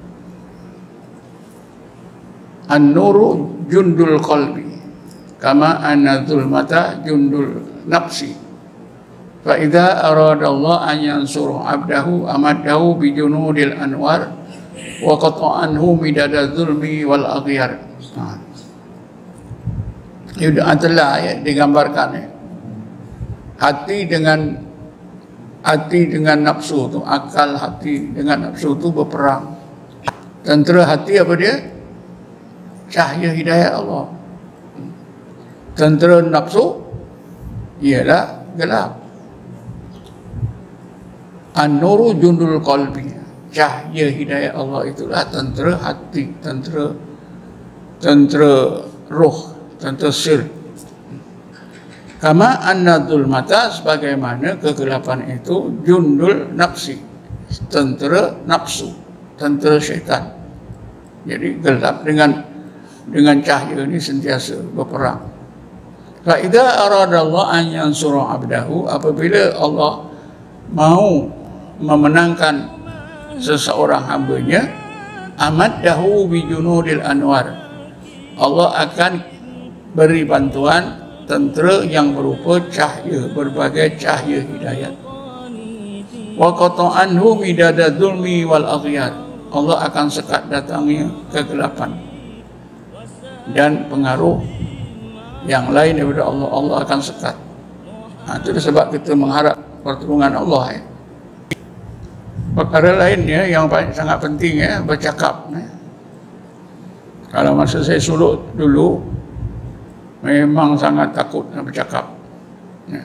S3: an-nuru jundul qalbi kama anna zulmata jundul nafsi. Fa idza arada Allah an yansura 'abdahu amadahu bi junudil anwar wa qata'anhu midada zulmi wal aghyar. Ibnu Athilah ya, digambarkan ya. Hati dengan hati dengan nafsu tu, akal hati dengan nafsu tu berperang. Tentera hati apa dia? Cahaya hidayah Allah. Tentera nafsu ialah gelap. An-nuru jundul qalbi. cahaya hidayah Allah itulah tentera hati, tentera tentera roh, tentera sir. Kama anna dzulmata, sebagaimana kegelapan itu jundul nafsi, tentera nafsu, tentera syaitan. Jadi gelap dengan dengan cahaya ini sentiasa berperang. Fa idza aradallahu an yansura 'abdahu, apabila Allah mau memenangkan seseorang hambanya, amaddahu bi junudil anwar, Allah akan beri bantuan tentera yang berupa cahaya, berbagai cahaya hidayat. Wa qata'anhu midada dzulmi wal aghyar, Allah akan sekat datangnya kegelapan dan pengaruh yang lain daripada Allah, Allah akan sekat. Nah, itu sebab kita mengharap pertolongan Allah. Ya. Perkara lainnya yang sangat penting, ya, bercakap. Ya. Kalau masa saya suluk dulu, memang sangat takut nak bercakap. Ya.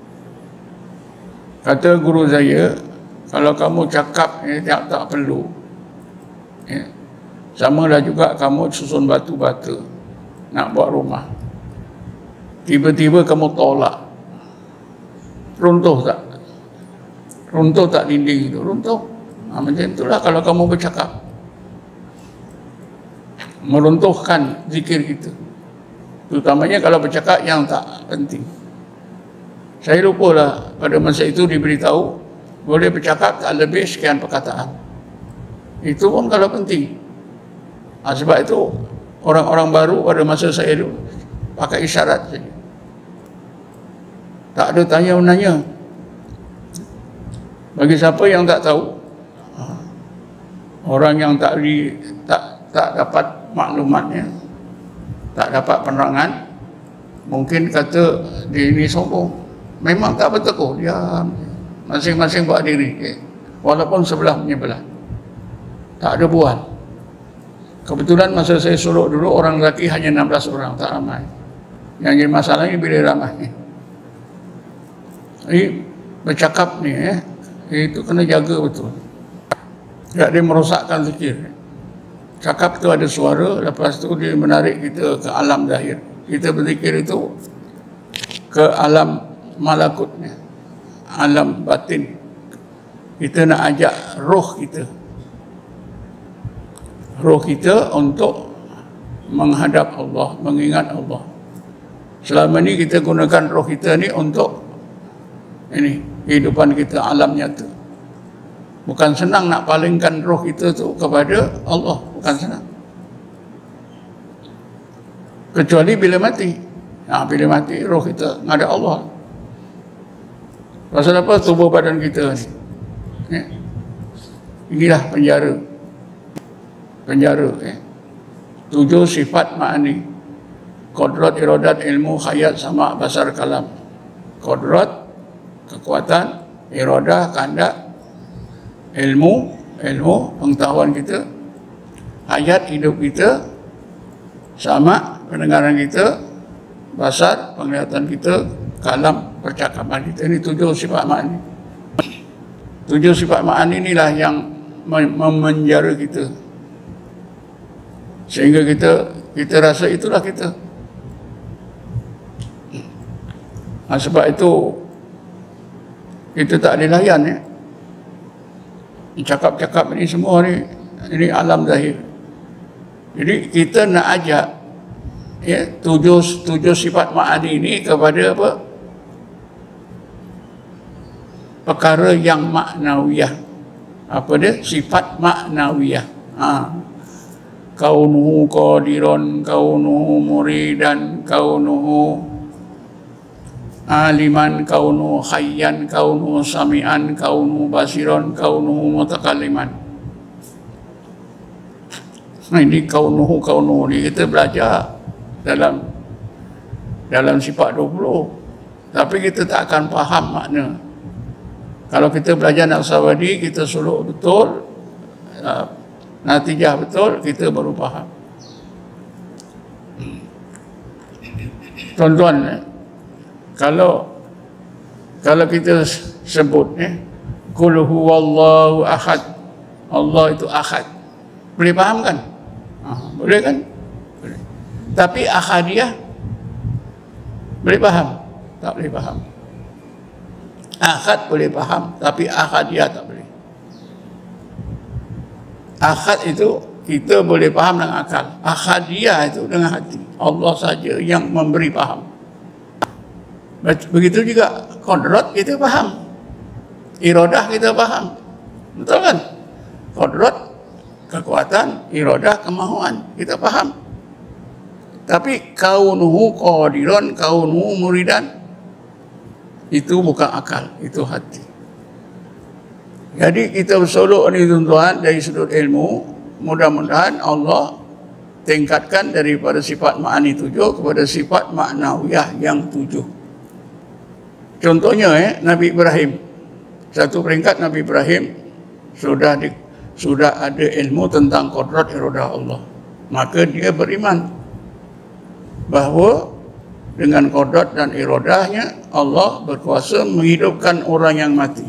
S3: Kata guru saya, kalau kamu cakap, ya, tak, tak perlu. Ya. Sama lah juga kamu susun batu bata nak buat rumah. Tiba-tiba kamu tolak, runtuh tak? Runtuh tak dinding itu? Runtuh. Nah, macam itulah kalau kamu bercakap, meruntuhkan zikir kita, terutamanya kalau bercakap yang tak penting. Saya lupalah pada masa itu diberitahu boleh bercakap tak lebih sekian perkataan. Itu pun kalau penting. Nah, sebab itu orang-orang baru pada masa saya dulu pakai isyarat saja, tak ada tanya menanya. Bagi siapa yang tak tahu, orang yang tak di, tak tak dapat maklumatnya, tak dapat penerangan, mungkin kata dia ini sombong. Memang tak bertegur, dia masing-masing buat diri, eh, walaupun sebelah menyebelah, tak ada buat. Kebetulan masa saya suluk dulu orang lelaki hanya enam belas orang, tak ramai. Yang jadi masalahnya bila ramai. Jadi bercakap ni, eh, itu kena jaga betul. Tak dia merosakkan zikir. Cakap tu ada suara, lepas tu dia menarik kita ke alam zahir. Kita berzikir itu ke alam malakutnya, alam batin. Kita nak ajak roh kita, roh kita untuk menghadap Allah, mengingat Allah. Selama ni kita gunakan roh kita ni untuk ini kehidupan kita alam nyata. Bukan senang nak palingkan roh kita tu kepada Allah, bukan senang. Kecuali bila mati. Nah, bila mati roh kita ada Allah. Pasal apa? Tubuh badan kita ni. Ya. Inilah penjara. Penjara, ya. Tujuh sifat ma'ani. Kodrat, iradat, ilmu, khayat, sama, basar, kalam. Kodrat, kekuatan, iradah, kehendak, ilmu, ilmu, pengetahuan kita, hayat, hidup kita, sama, pendengaran kita, basar, penglihatan kita, kalam, percakapan kita. Ini tujuh sifat ma'ani. Tujuh sifat ma'ani inilah yang memenjara kita, sehingga kita kita rasa itulah kita. Nah, sebab itu kita tak ada layan, ya. Cakap-cakap ini semua ni, ini alam zahir. Jadi kita nak ajak, ya, tujuh tujuh sifat ma'ani ini kepada apa? Perkara yang maknawiyah. Apa dia? Sifat maknawiyah. Ha. Kaunuhu qadiran, kaunuhu muridan, kaunuhu aliman, kaunuhu hayyan, kaunuhu sami'an, kaunuhu basiran, kaunuhu mutakalliman. Nah, ini kaunuhu kaunuhu ni kita belajar dalam dalam sifat dua puluh, tapi kita tak akan faham makna. Kalau kita belajar Naqsabandi, kita suluk betul, uh, natijah betul, kita baru faham. Tuan-tuan, eh, kalau kalau kita sebut, eh, Qul huwallahu ahad, Allah itu ahad. Boleh faham kan? Ha, boleh kan? Boleh. Tapi ahadiyah boleh faham? Tak boleh faham. Ahad boleh faham, tapi ahadiyah tak boleh. Ahad itu kita boleh faham dengan akal. Ahadiyah itu dengan hati. Allah saja yang memberi faham. Begitu juga kodrat kita faham. Iradah kita faham. Betul kan? Kodrat, kekuatan, iradah, kemahuan. Kita faham. Tapi kaunuhu qadiran, kaunuhu muridan, itu bukan akal, itu hati. Jadi kita bersolok ni tuan-tuan dari sudut ilmu, mudah-mudahan Allah tingkatkan daripada sifat ma'ani tujuh kepada sifat ma'nawiyah yang tujuh. Contohnya eh, Nabi Ibrahim. Satu peringkat Nabi Ibrahim sudah di, sudah ada ilmu tentang kodrat iradah Allah. Maka dia beriman bahawa dengan kodrat dan iradahnya Allah berkuasa menghidupkan orang yang mati.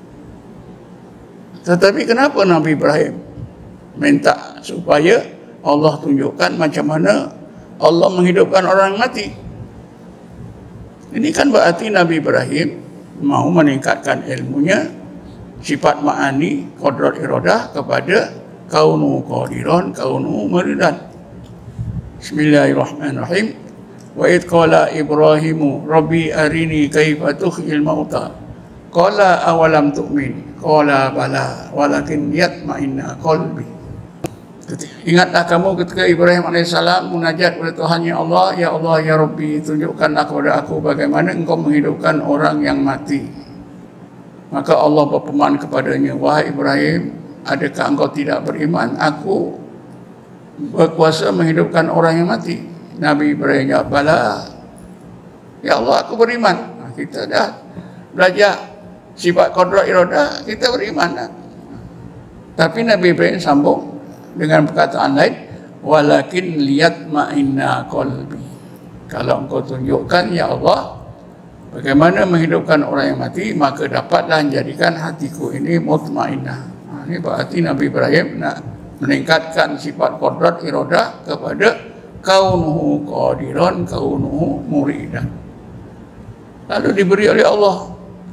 S3: Tetapi kenapa Nabi Ibrahim minta supaya Allah tunjukkan macam mana Allah menghidupkan orang yang mati? Ini kan berarti Nabi Ibrahim mau meningkatkan ilmunya sifat ma'ani kodrat iradah kepada kaunu qadiran, kaunu muridan. Bismillahirrahmanirrahim. Wa id qala Ibrahimu rabbi arini kaifa tuhyil mauta qala awalam tu'min qala bala walakin yatma'inna qalbi. Ingatlah kamu ketika Ibrahim alaihissalam munajat kepada Tuhannya Allah, ya Allah ya Rabbi, tunjukkanlah kepada aku bagaimana engkau menghidupkan orang yang mati. Maka Allah berfirman kepadanya, wahai Ibrahim, adakah engkau tidak beriman aku berkuasa menghidupkan orang yang mati? Nabi Ibrahim jawab, bala, ya Allah aku beriman. Nah, kita dah belajar sifat kodrat iradah, kita beriman dah. Tapi Nabi Ibrahim sambung dengan perkataan lain, walakin liyatma'inna qalbi. Kalau engkau tunjukkan ya Allah bagaimana menghidupkan orang yang mati, maka dapatlah menjadikan hatiku ini mutmainnah. Nah, ini berarti Nabi Ibrahim nak meningkatkan sifat kodrat iradah kepada kaunuhu qadiran, kaunuhu muridan. Lalu diberi oleh Allah.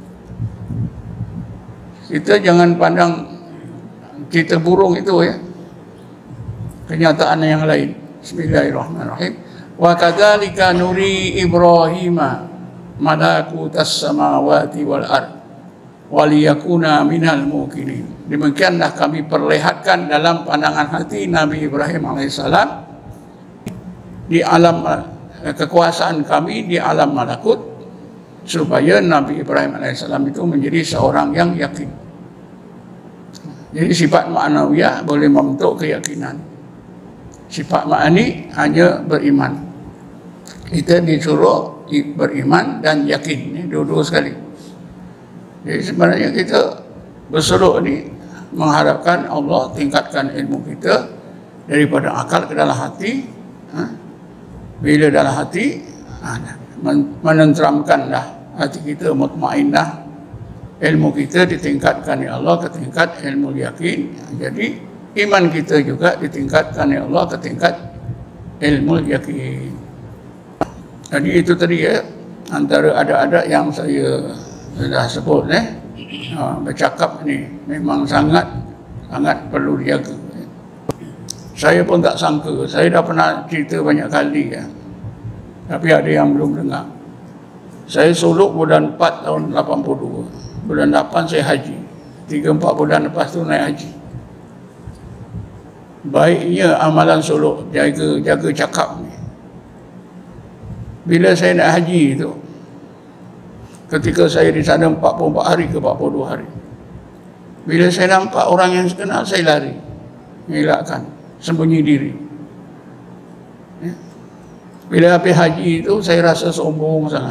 S3: Kita jangan pandang kita burung itu ya. Kenyataan yang lain. Bismillahirrahmanirrahim. Wa kadzalika nuri Ibrahima malakutas samawati wal ard waliyakuna minal muqinin. Demikianlah kami perlihatkan dalam pandangan hati Nabi Ibrahim alaihissalam di alam kekuasaan kami di alam malakut, supaya Nabi Ibrahim alaihissalam itu menjadi seorang yang yakin. Jadi sifat ma'nawiyah boleh membentuk keyakinan. Sifat ma'ani hanya beriman. Kita disuruh beriman dan yakin. Ini dua-dua sekali. Jadi sebenarnya kita berseru ni mengharapkan Allah tingkatkan ilmu kita daripada akal ke dalam hati. Ha? Bila dalam hati menenteramkanlah hati kita mutmainnah, ilmu kita ditingkatkan oleh Allah ke tingkat ilmu yakin. Jadi iman kita juga ditingkatkan oleh Allah ke tingkat ilmu yakin. Jadi itu tadi ya, antara ada-ada yang saya sudah sebut eh, ha, bercakap ni memang sangat sangat perlu dijaga. Saya pun tak sangka, saya dah pernah cerita banyak kali ya, tapi ada yang belum dengar. Saya suluk bulan empat tahun lapan puluh dua, bulan lapan saya haji, tiga empat bulan lepas tu naik haji. Baiknya amalan suluk, jaga jaga cakap ni. Bila saya nak haji tu, ketika saya di sana empat puluh empat hari ke empat puluh dua hari, bila saya nampak orang yang kenal, saya lari, mengelakkan, sembunyi diri. Ya. Bila habis haji itu, saya rasa sombong sangat.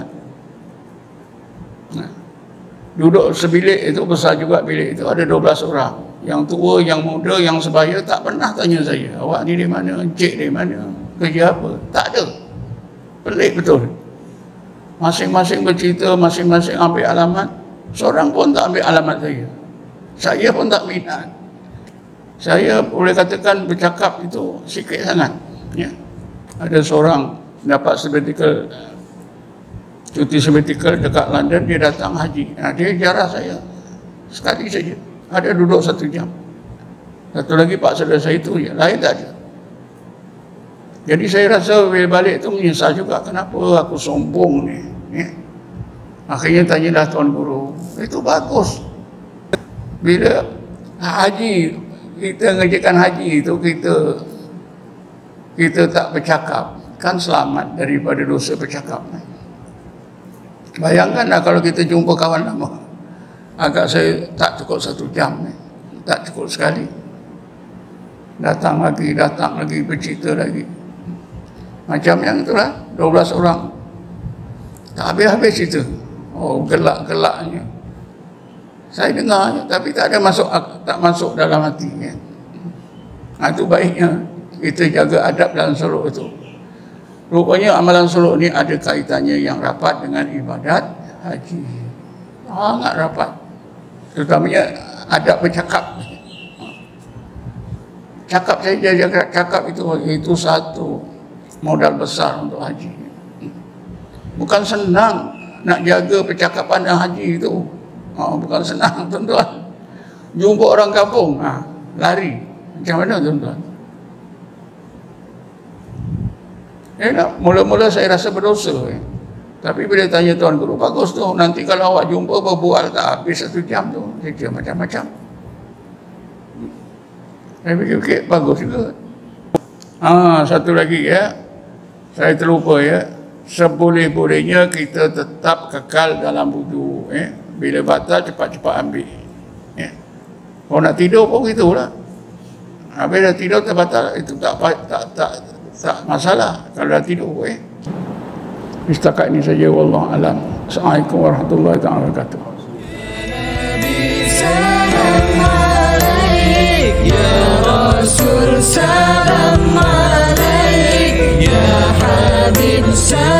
S3: Nah, duduk sebilik itu, besar juga bilik itu, ada dua belas orang. Yang tua, yang muda, yang sebaya tak pernah tanya saya, awak ni dari mana, encik dari mana, kerja apa, tak ada. Pelik betul. Masing-masing bercerita, masing-masing ambil alamat. Seorang pun tak ambil alamat saya. Saya pun tak minat. Saya boleh katakan bercakap itu sikit sangat. Ya. Ada seorang dapat sabbatical, cuti sabbatical dekat London, dia datang haji. Nah, dia jarah saya sekali saja. Ada duduk satu jam. Satu lagi pak saudara saya itu, ya, lain tak ada. Jadi saya rasa bila balik itu menyesal juga. Kenapa aku sombong ni? Ya. Akhirnya tanyalah Tuan Guru. Itu bagus. Bila haji, kita ngerjakan haji itu, kita kita tak bercakap, kan selamat daripada dosa bercakap. Bayangkanlah kalau kita jumpa kawan lama, agak saya tak cukup satu jam, tak cukup sekali. Datang lagi, datang lagi, bercerita lagi. Macam yang itulah, dua belas orang. Tak habis-habis cerita. Oh, gelak-gelaknya. Saya dengar, tapi tak ada masuk, tak masuk dalam hati. Ya. Nah, itu baiknya kita jaga adab dalam suluk itu. Rupanya amalan suluk ni ada kaitannya yang rapat dengan ibadat haji. Sangat rapat. Terutamanya adab bercakap. Cakap saja, jaga cakap itu itu satu modal besar untuk haji. Bukan senang nak jaga percakapan dan haji itu. Oh, bukan senang, tuan-tuan. Jumpa orang kampung, ha, lari. Macam mana, tuan-tuan? Eh, nak, mula-mula saya rasa berdosa. Eh. Tapi bila tanya Tuan Guru, bagus tu. Nanti kalau awak jumpa berbual tak habis satu jam tu. Cerita macam-macam. Saya fikir-fikir, bagus juga. Ah, satu lagi ya. Saya terlupa ya. Seboleh-bolehnya kita tetap kekal dalam wudu. Eh. Bila batal, cepat-cepat ambil. Ya. Kalau nak tidur pun gitulah. Habis dah tidur, terbatal. Itu tak tak tak, tak, tak masalah kalau dah tidur. Eh. Setakat ini saja. Wallahu alam. Assalamualaikum warahmatullahi wabarakatuh. Ya Rasul salam alaik, ya Habib salam.